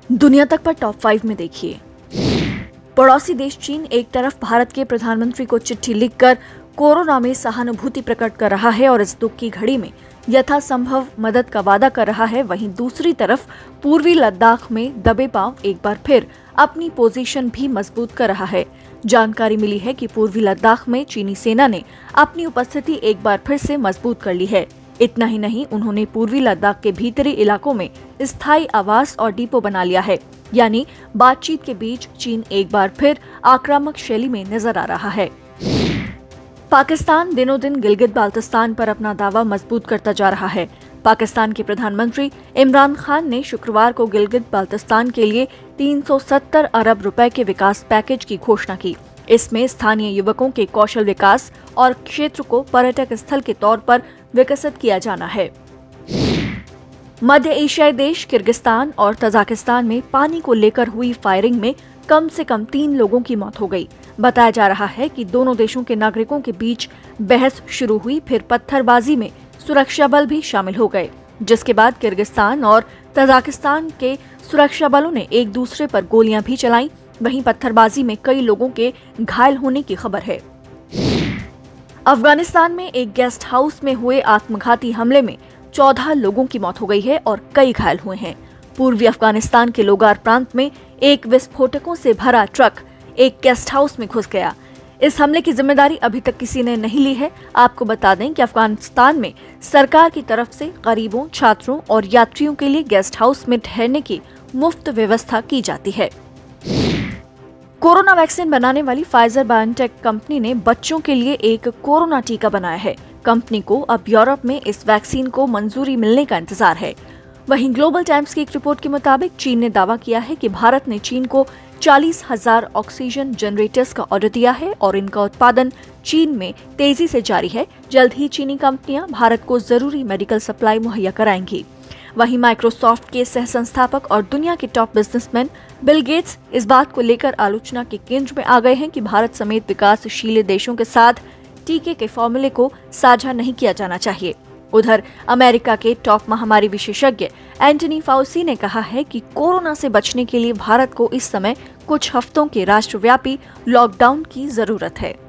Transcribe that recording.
दुनिया तक पर टॉप 5 में देखिए। पड़ोसी देश चीन एक तरफ भारत के प्रधानमंत्री को चिट्ठी लिखकर कोरोना में सहानुभूति प्रकट कर रहा है और इस दुख की घड़ी में यथासंभव मदद का वादा कर रहा है, वहीं दूसरी तरफ पूर्वी लद्दाख में दबे पांव एक बार फिर अपनी पोजीशन भी मजबूत कर रहा है। जानकारी मिली है कि पूर्वी लद्दाख में चीनी सेना ने अपनी उपस्थिति एक बार फिर से मजबूत कर ली है। इतना ही नहीं, उन्होंने पूर्वी लद्दाख के भीतरी इलाकों में स्थायी आवास और डिपो बना लिया है। यानी बातचीत के बीच चीन एक बार फिर आक्रामक शैली में नजर आ रहा है। पाकिस्तान दिनों दिन गिलगित बाल्टिस्तान पर अपना दावा मजबूत करता जा रहा है। पाकिस्तान के प्रधानमंत्री इमरान खान ने शुक्रवार को गिलगित बाल्टिस्तान के लिए 370 अरब रुपए के विकास पैकेज की घोषणा की। इसमें स्थानीय युवकों के कौशल विकास और क्षेत्र को पर्यटक स्थल के तौर पर विकसित किया जाना है। मध्य एशियाई देश किर्गिस्तान और तजाकिस्तान में पानी को लेकर हुई फायरिंग में कम से कम 3 लोगों की मौत हो गई। बताया जा रहा है कि दोनों देशों के नागरिकों के बीच बहस शुरू हुई, फिर पत्थरबाजी में सुरक्षा बल भी शामिल हो गए, जिसके बाद किर्गिस्तान और तजाकिस्तान के सुरक्षा बलों ने एक दूसरे पर गोलियां भी चलाईं। वहीं पत्थरबाजी में कई लोगों के घायल होने की खबर है। अफगानिस्तान में एक गेस्ट हाउस में हुए आत्मघाती हमले में 14 लोगों की मौत हो गई है और कई घायल हुए हैं। पूर्वी अफगानिस्तान के लोगार प्रांत में एक विस्फोटकों से भरा ट्रक एक गेस्ट हाउस में घुस गया। इस हमले की जिम्मेदारी अभी तक किसी ने नहीं ली है। आपको बता दें कि अफगानिस्तान में सरकार की तरफ से गरीबों, छात्रों और यात्रियों के लिए गेस्ट हाउस में ठहरने की मुफ्त व्यवस्था की जाती है। कोरोना वैक्सीन बनाने वाली फाइजर बायोटेक कंपनी ने बच्चों के लिए एक कोरोना टीका बनाया है। कंपनी को अब यूरोप में इस वैक्सीन को मंजूरी मिलने का इंतजार है। वहीं ग्लोबल टाइम्स की एक रिपोर्ट के मुताबिक चीन ने दावा किया है कि भारत ने चीन को 40,000 ऑक्सीजन जनरेटर्स का ऑर्डर दिया है और इनका उत्पादन चीन में तेजी से जारी है। जल्द ही चीनी कंपनियां भारत को जरूरी मेडिकल सप्लाई मुहैया कराएंगी। वहीं माइक्रोसॉफ्ट के सह संस्थापक और दुनिया के टॉप बिजनेसमैन बिल गेट्स इस बात को लेकर आलोचना के केंद्र में आ गए हैं कि भारत समेत विकासशील देशों के साथ टीके के फॉर्मूले को साझा नहीं किया जाना चाहिए। उधर अमेरिका के टॉप महामारी विशेषज्ञ एंटनी फाउसी ने कहा है कि कोरोना से बचने के लिए भारत को इस समय कुछ हफ्तों के राष्ट्रव्यापी लॉकडाउन की जरूरत है।